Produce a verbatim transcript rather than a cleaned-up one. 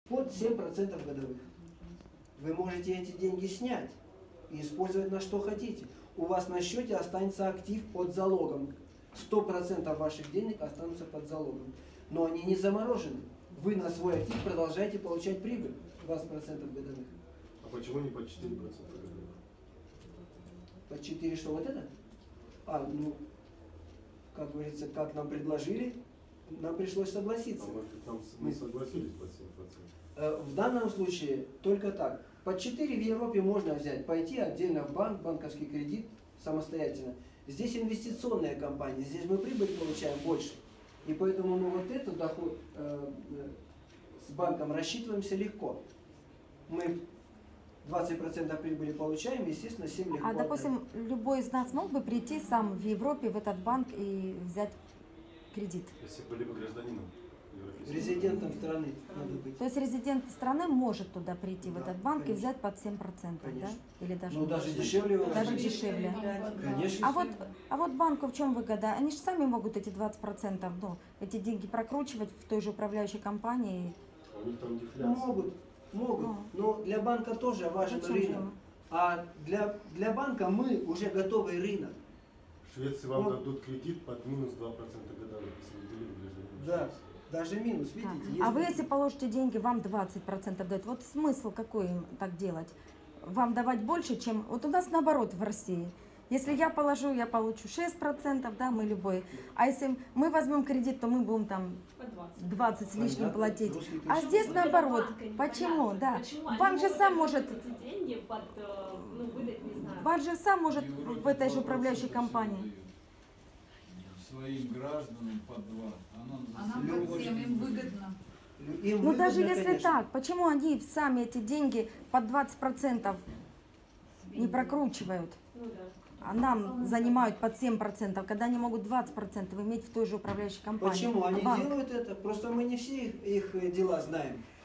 под семь процентов годовых. Вы можете эти деньги снять и использовать на что хотите. У вас на счете останется актив под залогом. сто процентов ваших денег останутся под залогом. Но они не заморожены. Вы на свой актив продолжаете получать прибыль двадцать процентов годовых. А почему не по четыре процента годовых? По четыре что, вот это? А, ну, как говорится, как нам предложили, нам пришлось согласиться. А может быть, там мы согласились под семь процентов? В данном случае только так. Под четыре в Европе можно взять, пойти отдельно в банк, банковский кредит самостоятельно. Здесь инвестиционная компания, здесь мы прибыль получаем больше. И поэтому мы вот этот доход э, с банком рассчитываемся легко. Мы двадцать процентов прибыли получаем, естественно, семь легко. А, допустим, отдаем. любой из нас мог бы прийти сам в Европе, в этот банк и взять кредит? Если были бы гражданином европейского. Резидентом страны надо быть. То есть резидент страны может туда прийти, в Да, этот банк, конечно. и взять под семь процентов, Конечно. да? Или даже Ну, даже больше? дешевле. Даже выражать. дешевле. Конечно. А вот, а вот банку в чем выгода? Они же сами могут эти двадцать процентов, ну, эти деньги прокручивать в той же управляющей компании. У них там дефляция. Могут, могут. Ну. Но для банка тоже важен Зачем рынок. же ему? А для, для банка мы уже готовый рынок. В Швеции вам Он- дадут кредит под минус два процента годовых, если вы были бы гражданином Да, Швеции. даже минус, Да. видите. А вы, если положите деньги, вам двадцать процентов дают. Вот смысл какой им так делать? Вам давать больше, чем... Вот у нас наоборот в России. Если я положу, я получу шесть процентов, да, мы любой. А если мы возьмем кредит, то мы будем там двадцать с лишним Понятно. платить. Русский А ключ. здесь Вот наоборот. для банка Почему? непонятно. Да. Почему они Банк же могут сам может... эти деньги под, э, ну, выдать, не знаю. Банк же сам может в этой же управляющей компании. Своим гражданам по два. А А нам нам за под всем им выгодно. Им Ну даже выгодно, если конечно. так, почему они сами эти деньги под двадцать процентов не прокручивают? Ну да. А нам занимают под семь процентов, когда они могут двадцать процентов иметь в той же управляющей компании. Почему? Они Банк. делают это, просто мы не все их, их дела знаем.